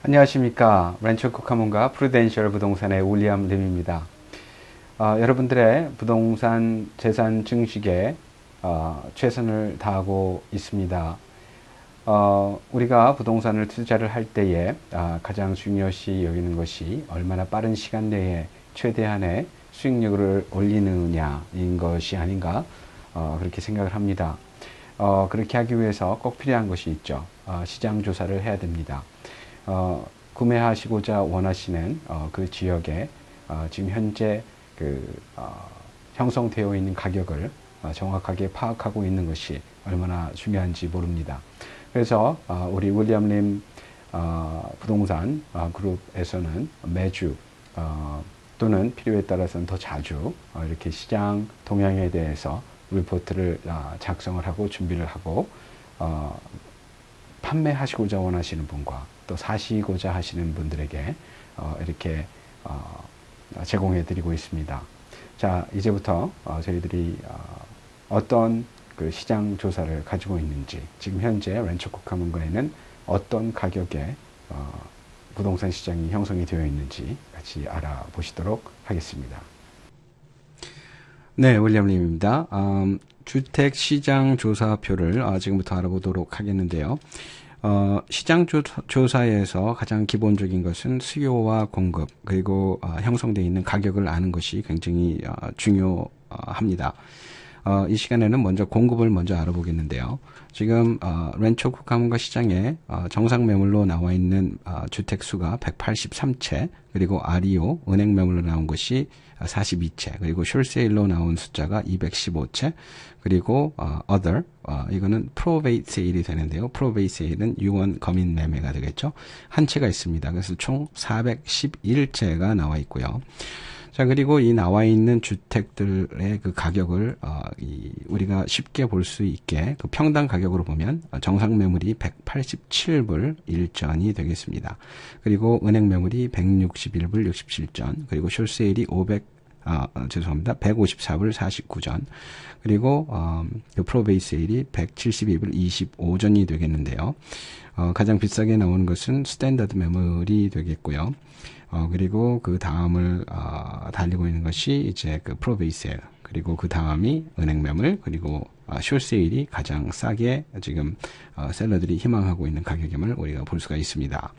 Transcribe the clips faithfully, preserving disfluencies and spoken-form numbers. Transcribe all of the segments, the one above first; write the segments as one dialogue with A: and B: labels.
A: 안녕하십니까. 렌처 코카몬과 프루덴셜 부동산의 윌리엄 림입니다. 어, 여러분들의 부동산 재산 증식에 어, 최선을 다하고 있습니다. 어, 우리가 부동산을 투자를 할 때에 어, 가장 중요시 여기는 것이 얼마나 빠른 시간 내에 최대한의 수익률을 올리느냐인 것이 아닌가 어, 그렇게 생각을 합니다. 어, 그렇게 하기 위해서 꼭 필요한 것이 있죠. 어, 시장 조사를 해야 됩니다. 어, 구매하시고자 원하시는 어, 그 지역에 어, 지금 현재 그 어, 형성되어 있는 가격을 어, 정확하게 파악하고 있는 것이 얼마나 중요한지 모릅니다. 그래서 어, 우리 윌리엄 림 어, 부동산 어, 그룹에서는 매주 어, 또는 필요에 따라서는 더 자주 어, 이렇게 시장 동향에 대해서 리포트를 어, 작성을 하고 준비를 하고 어, 판매하시고자 원하시는 분과 또 사시고자 하시는 분들에게 어, 이렇게 어, 제공해 드리고 있습니다. 자, 이제부터 어, 저희들이 어, 어떤 그 시장 조사를 가지고 있는지, 지금 현재 렌처 코카몬과에는 어떤 가격에 어, 부동산 시장이 형성이 되어 있는지 같이 알아보시도록 하겠습니다. 네, 윌리엄님입니다. 음, 주택시장조사표를 어, 지금부터 알아보도록 하겠는데요. 어, 시장 조사에서 가장 기본적인 것은 수요와 공급 그리고 어, 형성되어 있는 가격을 아는 것이 굉장히 어, 중요합니다. 어, 이 시간에는 먼저 공급을 먼저 알아보겠는데요. 지금 어, 렌처 코카몬과 시장에 어, 정상 매물로 나와 있는 어, 주택 수가 백팔십삼 채, 그리고 아리오 은행 매물로 나온 것이 사십이 채, 그리고 숏세일로 나온 숫자가 이백십오 채, 그리고 어, other 어, 이거는 프로베이트 세일이 되는데요. 프로베이트 세일은 유언 검인 매매가 되겠죠. 한 채가 있습니다. 그래서 총 사백십일 채가 나와 있고요. 자, 그리고 이 나와 있는 주택들의 그 가격을 어, 이 우리가 쉽게 볼 수 있게 그 평당 가격으로 보면 정상 매물이 백팔십칠 불 일 전이 되겠습니다. 그리고 은행 매물이 백육십일 불 육십칠 전, 그리고 숏세일이 오백 아, 죄송합니다. 백오십사 불 사십구 전, 그리고 어, 그 프로베이스 세일이 백칠십이 불 이십오 전이 되겠는데요. 어, 가장 비싸게 나오는 것은 스탠다드 매물이 되겠고요. 어, 그리고 그 다음을, 어, 달리고 있는 것이 이제 그 프로베이스 세일, 그리고 그 다음이 은행 매물, 그리고 어, 숏세일이 가장 싸게 지금 어, 셀러들이 희망하고 있는 가격임을 우리가 볼 수가 있습니다.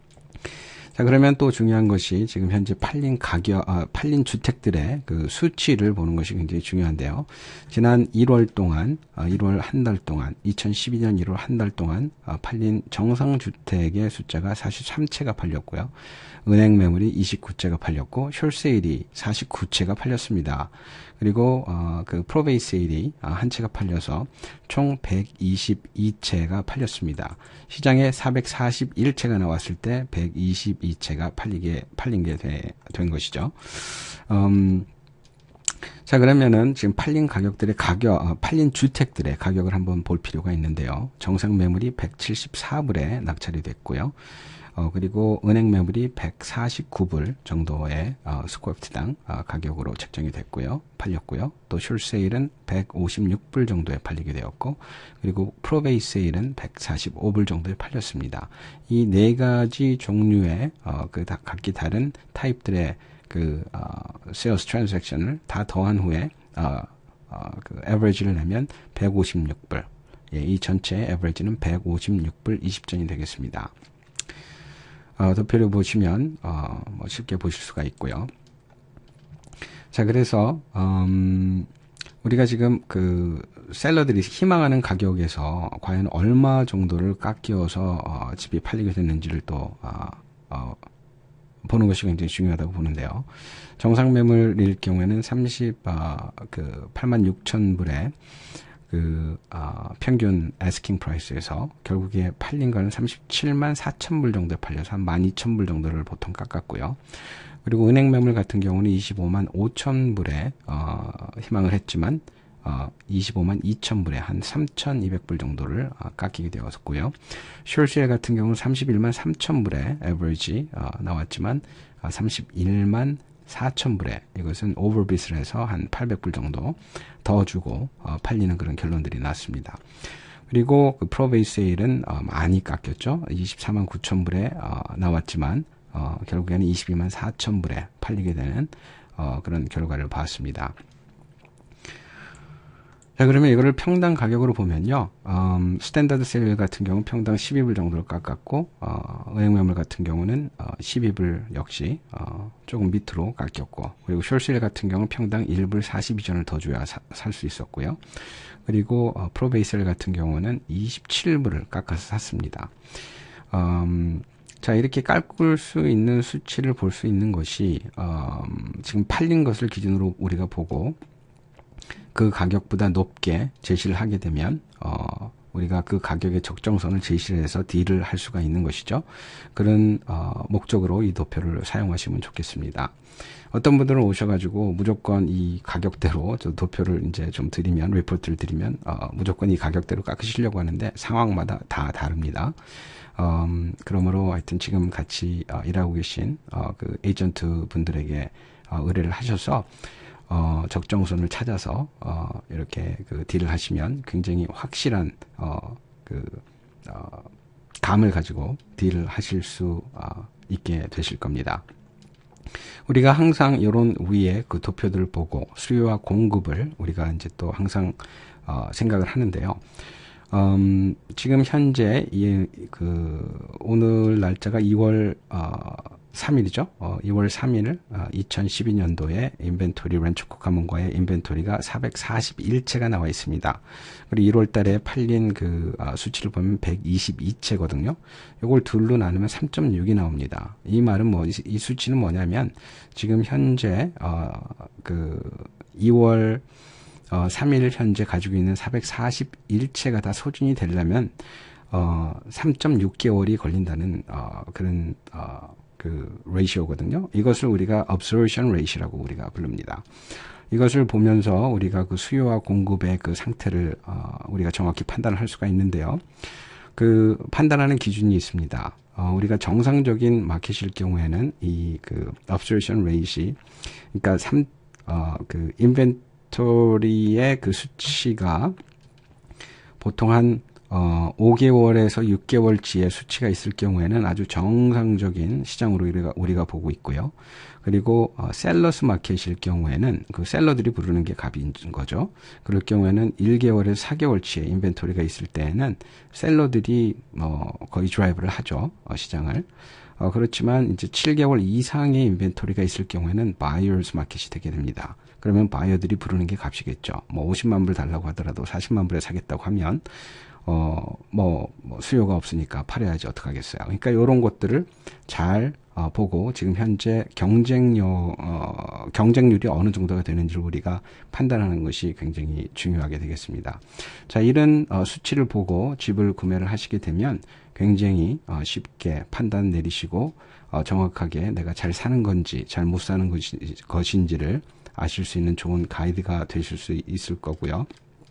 A: 자, 그러면 또 중요한 것이 지금 현재 팔린 가격, 아, 팔린 주택들의 그 수치를 보는 것이 굉장히 중요한데요. 지난 일월 동안, 아, 일월 한 달 동안, 이천십이 년 일월 한 달 동안 아, 팔린 정상주택의 숫자가 사십삼 채가 팔렸고요. 은행 매물이 이십구 채가 팔렸고, 숏세일이 사십구 채가 팔렸습니다. 그리고 어, 그 프로베이스 세일이 한 채가 팔려서 총 백이십이 채가 팔렸습니다. 시장에 사백사십일 채가 나왔을 때 백이십이 채가 팔리게 팔린 게 된 것이죠. 음, 자, 그러면은 지금 팔린 가격들의 가격, 어, 팔린 주택들의 가격을 한번 볼 필요가 있는데요. 정상 매물이 백칠십사 불에 낙찰이 됐고요. 어, 그리고 은행 매물이 백사십구 불 정도의 어, 스퀘어피트당 어, 가격으로 책정이 됐고요. 팔렸고요. 또 숏세일은 백오십육 불 정도에 팔리게 되었고, 그리고 프로베이스 세일은 백사십오 불 정도에 팔렸습니다. 이 네 가지 종류의 어, 그 다, 각기 다른 타입들의 그 어, 세일스 트랜잭션을 다 더한 후에 어, 어, 그 에버리지를 내면 백오십육 불, 예, 이 전체의 에버리지는 백오십육 불 이십 전이 되겠습니다. 어, 도표를 보시면 어, 뭐 쉽게 보실 수가 있고요. 자, 그래서 음, 우리가 지금 그 셀러들이 희망하는 가격에서 과연 얼마 정도를 깎여서 어, 집이 팔리게 됐는지를 또 어, 어, 보는 것이 굉장히 중요하다고 보는데요. 정상 매물일 경우에는 삼십, 어, 그 팔만 육천 불에 그 어, 평균 애스킹 프라이스에서 결국에 팔린 거는 삼십칠만 사천 불 정도에 팔려서 한 만 이천 불 정도를 보통 깎았고요. 그리고 은행 매물 같은 경우는 이십오만 오천 불에 어, 희망을 했지만 어, 이십오만 이천 불에 한 삼천이백 불 정도를 어, 깎이게 되었고요. 숏세일 같은 경우는 삼십일만 삼천 불에 에버리지 어, 나왔지만 어, 삼십일만 사천 불에 이것은 오버빗을 해서 한 팔백 불 정도 더 주고 어, 팔리는 그런 결론들이 났습니다. 그리고 그 프로베이 세일은 어, 많이 깎였죠. 이십사만 구천 불에 어, 나왔지만 어, 결국에는 이십이만 사천 불에 팔리게 되는 어, 그런 결과를 봤습니다. 자, 그러면 이거를 평당 가격으로 보면요. 음, 스탠다드 세일 같은 경우는 평당 십이 불 정도로 깎았고, 어, 은행매물 같은 경우는 어, 십이 불 역시 어, 조금 밑으로 깎였고, 그리고 숏세일 같은 경우는 평당 일 불 사십이 전을 더 줘야 살 수 있었고요. 그리고 어, 프로베이셀 같은 경우는 이십칠 불을 깎아서 샀습니다. 음, 자, 이렇게 깎을 수 있는 수치를 볼 수 있는 것이 음, 지금 팔린 것을 기준으로 우리가 보고 그 가격보다 높게 제시를 하게 되면 어, 우리가 그 가격의 적정선을 제시를 해서 딜을 할 수가 있는 것이죠. 그런 어, 목적으로 이 도표를 사용하시면 좋겠습니다. 어떤 분들은 오셔가지고 무조건 이 가격대로 저 도표를 이제 좀 드리면, 리포트를 드리면 어, 무조건 이 가격대로 깎으시려고 하는데 상황마다 다 다릅니다. 음, 그러므로 하여튼 지금 같이 어, 일하고 계신 어, 그 에이전트 분들에게 어, 의뢰를 하셔서 어, 적정선을 찾아서, 어, 이렇게 그 딜을 하시면 굉장히 확실한, 어, 그, 어, 감을 가지고 딜을 하실 수, 어, 있게 되실 겁니다. 우리가 항상 이런 위에 그 도표들을 보고 수요와 공급을 우리가 이제 또 항상, 어, 생각을 하는데요. 음, 지금 현재, 이, 그, 오늘 날짜가 이월, 어, 삼 일이죠. 어, 이월 삼 일, 어, 이천십이 년도에 인벤토리, 렌처코 가문과의 인벤토리가 사백사십일 채가 나와 있습니다. 그리고 일월 달에 팔린 그, 어, 수치를 보면 백이십이 채거든요. 이걸 둘로 나누면 삼 점 육이 나옵니다. 이 말은 뭐, 이, 이 수치는 뭐냐면, 지금 현재, 어, 그, 이월, 어, 삼 일 현재 가지고 있는 사백사십일 채가 다 소진이 되려면, 어, 삼 점 육 개월이 걸린다는, 어, 그런, 어, 그, 레이시오거든요. 이것을 우리가 observation rate라고 우리가 부릅니다. 이것을 보면서 우리가 그 수요와 공급의 그 상태를, 어, 우리가 정확히 판단을 할 수가 있는데요. 그, 판단하는 기준이 있습니다. 어, 우리가 정상적인 마켓일 경우에는 이 그, observation rate이, 그러니까 삼, 어, 그, 인벤토리의 그 수치가 보통 한 어, 오 개월에서 육 개월치의 수치가 있을 경우에는 아주 정상적인 시장으로 우리가, 우리가 보고 있고요. 그리고, 어, 셀러스 마켓일 경우에는 그 셀러들이 부르는 게 값인 거죠. 그럴 경우에는 일 개월에서 사 개월치의 인벤토리가 있을 때에는 셀러들이, 뭐, 거의 드라이브를 하죠. 어, 시장을. 어, 그렇지만 이제 칠 개월 이상의 인벤토리가 있을 경우에는 바이어스 마켓이 되게 됩니다. 그러면 바이어들이 부르는 게 값이겠죠. 뭐, 오십만 불 달라고 하더라도 사십만 불에 사겠다고 하면, 어, 뭐, 뭐, 수요가 없으니까 팔아야지 어떡하겠어요. 그러니까 이런 것들을 잘, 어, 보고 지금 현재 경쟁력, 어, 경쟁률이 어느 정도가 되는지를 우리가 판단하는 것이 굉장히 중요하게 되겠습니다. 자, 이런, 어, 수치를 보고 집을 구매를 하시게 되면 굉장히, 어, 쉽게 판단 내리시고, 어, 정확하게 내가 잘 사는 건지, 잘 못 사는 것이, 것인지를 아실 수 있는 좋은 가이드가 되실 수 있을 거고요.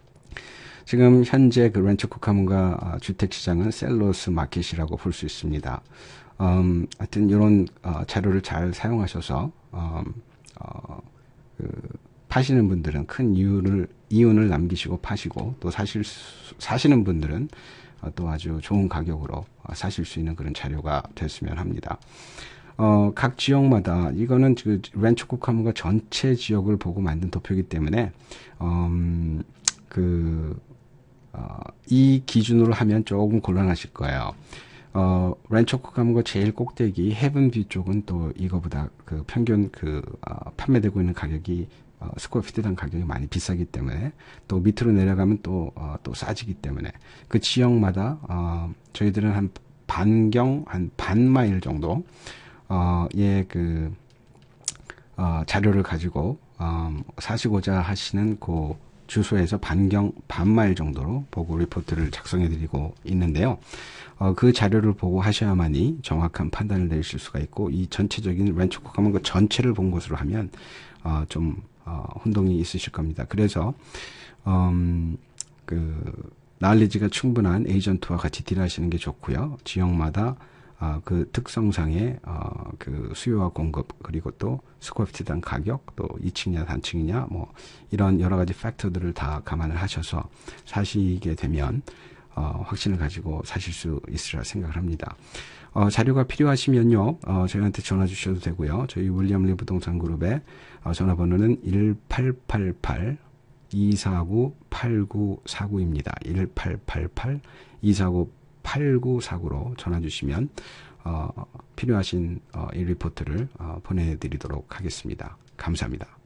A: 지금 현재 그 렌처코 가문과 주택시장은 셀러스 마켓이라고 볼 수 있습니다. 음, 하여튼 이런 어, 자료를 잘 사용하셔서 음, 어, 그, 파시는 분들은 큰 이유를 이윤을 남기시고 파시고 또 사실 사시는 분들은 어, 또 아주 좋은 가격으로 어, 사실 수 있는 그런 자료가 됐으면 합니다. 어, 각 지역마다 이거는 그 렌처코 가문과 전체 지역을 보고 만든 도표이기 때문에 음, 그 어, 이 기준으로 하면 조금 곤란하실 거예요. 어, 렌처코 가문과 제일 꼭대기 헤븐뷰 쪽은 또 이거보다 그 평균 그 어, 판매되고 있는 가격이 어, 스퀘어피트당 가격이 많이 비싸기 때문에 또 밑으로 내려가면 또, 어, 또 싸지기 때문에 그 지역마다 어, 저희들은 한 반경 한 반 마일 정도 어, 예, 그 어, 자료를 가지고 어, 사시고자 하시는 그 주소에서 반경 반마일 정도로 보고 리포트를 작성해드리고 있는데요. 어, 그 자료를 보고 하셔야만이 정확한 판단을 내리실 수가 있고 이 전체적인 렌처코 가문 그 전체를 본 것으로 하면 어, 좀 어, 혼동이 있으실 겁니다. 그래서 음, 그 날리지가 충분한 에이전트와 같이 딜하시는 게 좋고요. 지역마다 어, 그 특성상의 어, 그 수요와 공급 그리고 또 스퀘어피트당 가격 또 이 층이냐 단층이냐 뭐 이런 여러 가지 팩터들을 다 감안을 하셔서 사시게 되면 어, 확신을 가지고 사실 수 있으리라 생각을 합니다. 어, 자료가 필요하시면요, 어, 저희한테 전화 주셔도 되고요. 저희 윌리엄리 부동산 그룹의 어, 전화번호는 일팔팔팔 이사구 팔구사구입니다. 일팔팔팔 이사구 팔구사구로 전화 주시면 어, 필요하신 어, 이 리포트를 어, 보내드리도록 하겠습니다. 감사합니다.